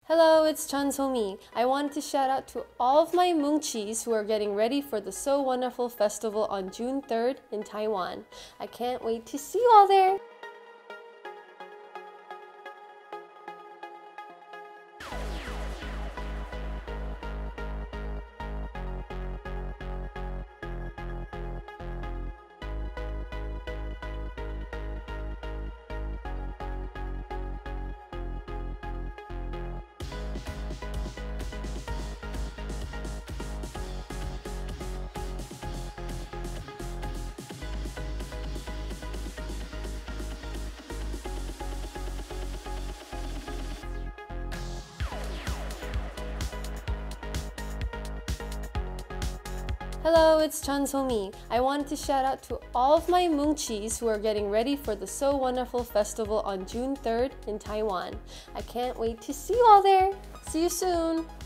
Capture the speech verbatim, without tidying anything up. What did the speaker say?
Hello, it's SOMI. I wanted to shout out to all of my Moongchis who are getting ready for the So Wonderful Festival on June third in Taiwan. I can't wait to see you all there! Hello, it's SOMI. I wanted to shout out to all of my Moongchis who are getting ready for the So Wonderful Festival on June third in Taiwan. I can't wait to see you all there! See you soon!